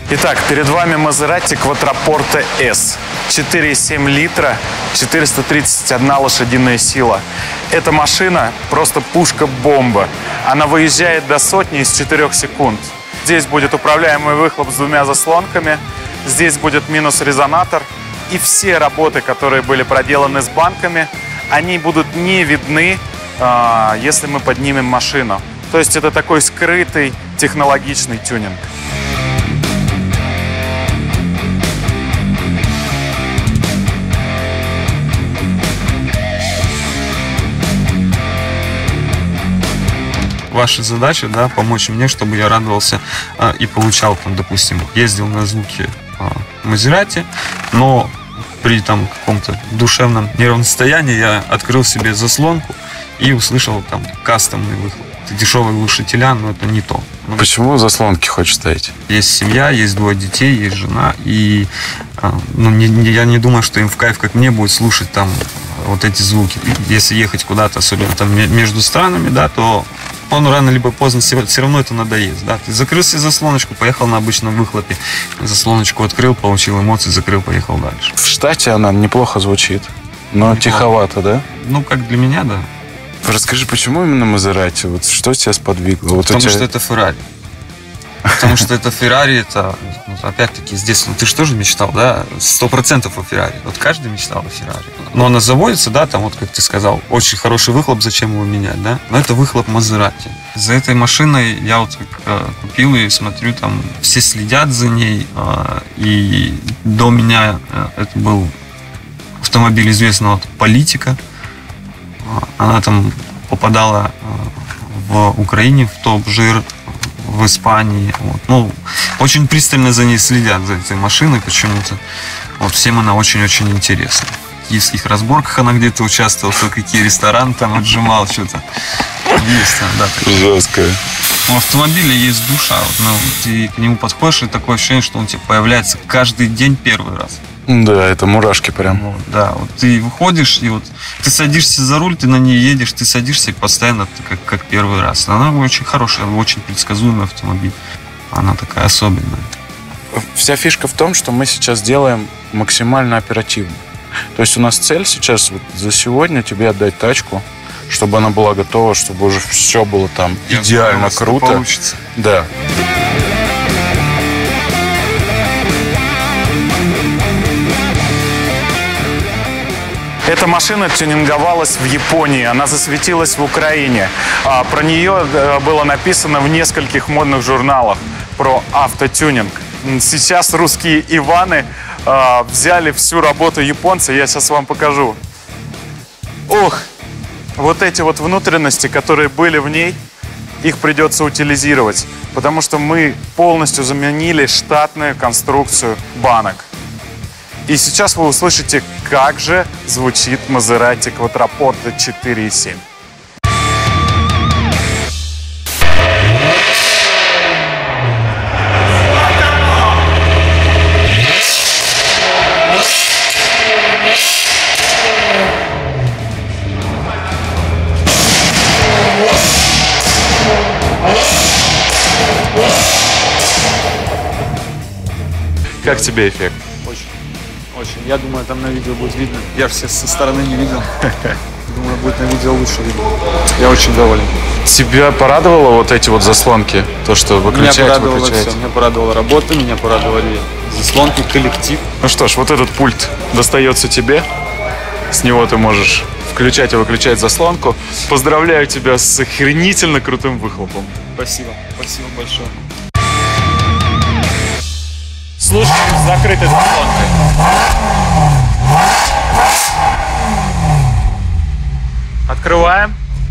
Итак, перед вами Maserati Quattroporte S. 4,7 литра, 431 лошадиная сила. Эта машина просто пушка-бомба. Она выезжает до сотни из 4 секунд. Здесь будет управляемый выхлоп с 2 заслонками. Здесь будет минус-резонатор. И все работы, которые были проделаны с банками, они будут не видны, если мы поднимем машину. То есть это такой скрытый технологичный тюнинг. Ваша задача, да, помочь мне, чтобы я радовался и получал, там, допустим, ездил на звуки Maserati, но при там каком-то душевном нервном состоянии я открыл себе заслонку и услышал там кастомный выхлоп. Это дешевые глушителя, но это не то. Почему заслонки хочешь ставить? Есть семья, есть 2 детей, есть жена, и я не думаю, что им в кайф, как мне, будет слушать там вот эти звуки. Если ехать куда-то, особенно там между странами, да, то он рано либо поздно все равно это надоест. Да? Ты закрыл себе заслоночку, поехал на обычном выхлопе. Заслоночку открыл, получил эмоции, закрыл, поехал дальше. В штате она неплохо звучит, но неплохо. Тиховато, да? Ну, как для меня, да. Расскажи, почему именно Maserati? Вот что тебя сподвигло? Вот Потому что это Ferrari. Потому что это Ferrari, это, опять-таки, с детства. Ты же тоже мечтал, да? 100% о Ferrari. Вот каждый мечтал о Ferrari. Но она заводится, да, там, вот как ты сказал, очень хороший выхлоп, зачем его менять, да? Но это выхлоп Maserati. За этой машиной я вот купил и смотрю, там, все следят за ней. И до меня это был автомобиль известного политика. Она там попадала в Украине в топ-жир, в Испании. Вот. Ну, очень пристально за ней следят, за этой машиной почему-то. Вот всем она очень-очень интересна. В киевских разборках она где-то участвовала, какие рестораны там отжимал, что-то. Есть там, да. Жестко. У автомобиля есть душа. Вот, ну, ты к нему подходишь, и такое ощущение, что он тебе появляется каждый день первый раз. Да, это мурашки прям. Вот, да, вот ты выходишь, и вот ты садишься за руль, ты на ней едешь, ты садишься и постоянно ты как первый раз. Она очень хорошая, очень предсказуемый автомобиль. Она такая особенная. Вся фишка в том, что мы сейчас делаем максимально оперативно. То есть у нас цель сейчас вот за сегодня тебе отдать тачку, чтобы она была готова, чтобы уже все было там идеально круто. Получится. Да. Эта машина тюнинговалась в Японии, она засветилась в Украине. Про нее было написано в нескольких модных журналах про автотюнинг. Сейчас русские Иваны взяли всю работу японца, я сейчас вам покажу. Ох, вот эти вот внутренности, которые были в ней, их придется утилизировать, потому что мы полностью заменили штатную конструкцию банок. И сейчас вы услышите, как же звучит Maserati Quattroporte 4.7. Как тебе эффект? Очень. Я думаю, там на видео будет видно. Я все со стороны не видел. Думаю, будет на видео лучше видно. Я очень доволен. Тебя порадовало вот эти вот заслонки? То, что выключать, меня порадовало выключать? все. Меня порадовала работа, меня порадовали заслонки, коллектив. Ну что ж, вот этот пульт достается тебе. С него ты можешь включать и выключать заслонку. Поздравляю тебя с охренительно крутым выхлопом. Спасибо. Спасибо большое. Слушаем с закрытой заслонкой. Открываем.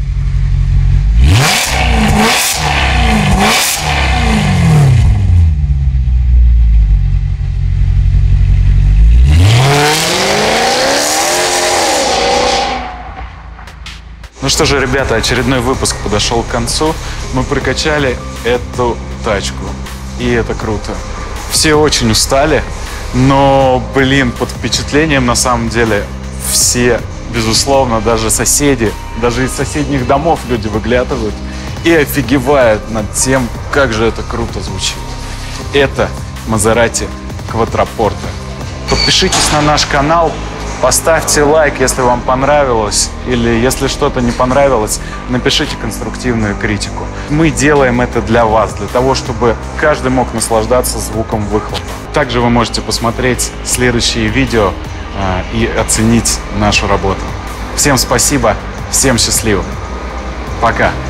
Ну что же, ребята, очередной выпуск подошел к концу. Мы прокачали эту тачку. И это круто. Все очень устали, но, блин, под впечатлением на самом деле все, безусловно, даже соседи, даже из соседних домов люди выглядывают и офигевают над тем, как же это круто звучит. Это Maserati Quattroporte. Подпишитесь на наш канал, поставьте лайк, если вам понравилось, или если что-то не понравилось, напишите конструктивную критику. Мы делаем это для вас, для того, чтобы каждый мог наслаждаться звуком выхлопа. Также вы можете посмотреть следующие видео и оценить нашу работу. Всем спасибо, всем счастливо. Пока.